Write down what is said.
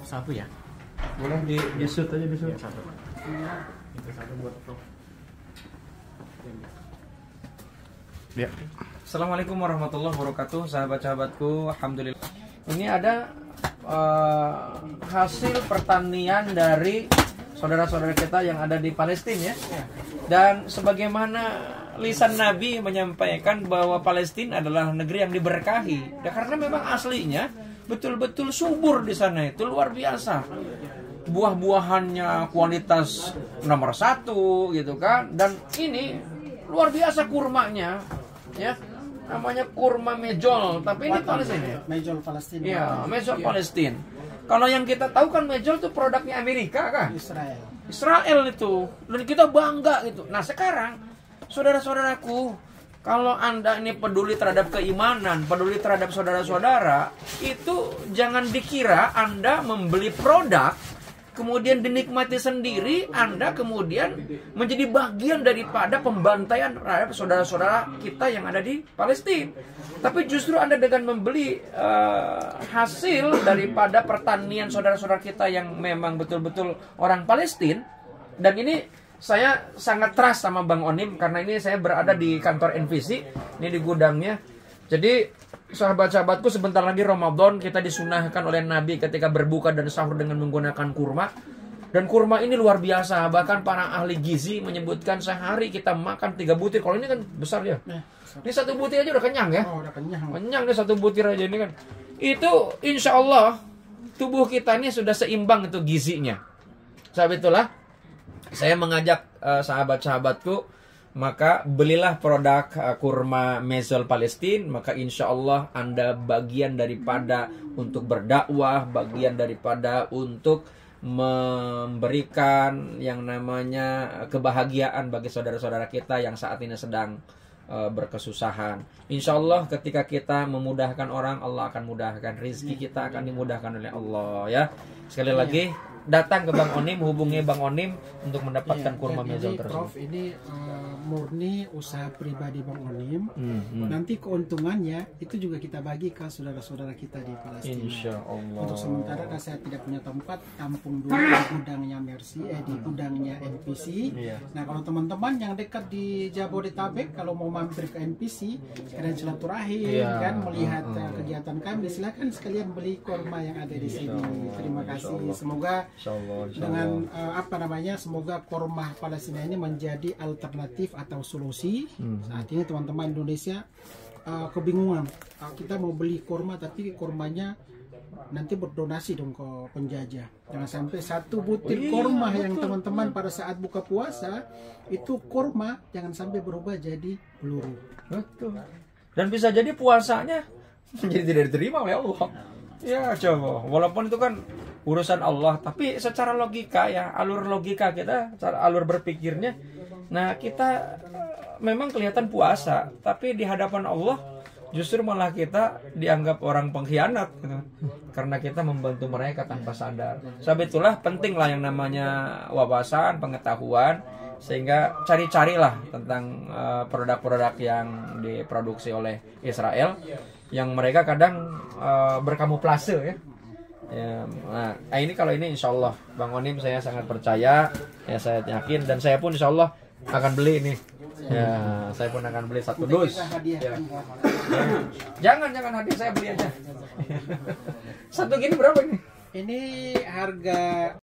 satu ya. Boleh di shoot aja di shoot. Ya, satu. Itu satu buat Prof. Ya. Assalamualaikum warahmatullahi wabarakatuh, sahabat-sahabatku. Alhamdulillah. Ini ada hasil pertanian dari saudara-saudara kita yang ada di Palestina ya. Dan sebagaimana lisan Nabi menyampaikan bahwa Palestina adalah negeri yang diberkahi. Ya, karena memang aslinya betul-betul subur di sana, itu luar biasa. Buah-buahannya kualitas nomor 1 gitu kan. Dan ini luar biasa kurmanya ya. Namanya kurma mejol, tapi ini Palestina. Mejol Palestina. Iya, mejol Palestina. Kalau yang kita tahu kan mejol itu produknya Amerika kan? Israel itu. Dan kita bangga gitu. Nah, sekarang saudara-saudaraku, kalau Anda ini peduli terhadap keimanan, peduli terhadap saudara-saudara, itu jangan dikira Anda membeli produk kemudian dinikmati sendiri, Anda kemudian menjadi bagian daripada pembantaian terhadap saudara-saudara kita yang ada di Palestina. Tapi justru Anda dengan membeli hasil daripada pertanian saudara-saudara kita yang memang betul-betul orang Palestina. Dan ini saya sangat trust sama Bang Onim, karena ini saya berada di kantor NVC, ini di gudangnya. Jadi sahabat-sahabatku, sebentar lagi Ramadan, kita disunahkan oleh Nabi ketika berbuka dan sahur dengan menggunakan kurma. Dan kurma ini luar biasa, bahkan para ahli gizi menyebutkan sehari kita makan 3 butir. Kalau ini kan besar ya. Ini 1 butir aja udah kenyang ya. Oh, udah kenyang. Kenyang deh 1 butir aja ini kan. Itu insya Allah tubuh kita ini sudah seimbang itu gizinya. Sebab itulah saya mengajak sahabat-sahabatku, maka belilah produk kurma mejol Palestina. Maka insya Allah Anda bagian daripada untuk berdakwah, bagian daripada untuk memberikan yang namanya kebahagiaan bagi saudara-saudara kita yang saat ini sedang berkesusahan. Insya Allah ketika kita memudahkan orang, Allah akan mudahkan. Rizki kita akan dimudahkan oleh Allah ya. Sekali lagi, datang ke Bang Onim, hubungi Bang Onim untuk mendapatkan kurma mejol tersebut. Prof, ini murni usaha pribadi Bang Onim. Nanti keuntungannya itu juga kita bagi ke saudara-saudara kita di Palestina. Insya Allah. Untuk sementara karena saya tidak punya tempat, tampung dulu di gudangnya Mercy, di gudangnya NPC. Nah, kalau teman-teman yang dekat di Jabodetabek, kalau mau mampir ke NPC, sekalian silaturahim kan, melihat kegiatan kami, silakan sekalian beli kurma yang ada di sini. Terima kasih. Semoga dengan semoga kurma Palestina ini menjadi alternatif atau solusi. Saat ini teman-teman Indonesia kebingungan, kita mau beli kurma tapi kurmanya nanti berdonasi dong ke penjajah. Jangan sampai 1 butir kurma yang teman-teman pada saat buka puasa itu kurma jangan sampai berubah jadi peluru. Betul. Dan bisa jadi puasanya menjadi tidak diterima oleh Allah. Ya coba, walaupun itu kan urusan Allah, tapi secara logika ya, alur logika kita, alur berpikirnya, nah kita memang kelihatan puasa, tapi di hadapan Allah justru malah kita dianggap orang pengkhianat gitu. Karena kita membantu mereka tanpa sadar. Sebab itulah pentinglah yang namanya wawasan, pengetahuan, sehingga cari-carilah tentang produk-produk yang diproduksi oleh Israel yang mereka kadang berkamuflase ya. Ya, nah ini kalau ini insya Allah Bang Onim saya sangat percaya ya, saya yakin, dan saya pun insya Allah akan beli ini ya, saya pun akan beli 1 dus ya. Jangan hadiah, saya beli aja. 1 gini berapa ini? Ini harga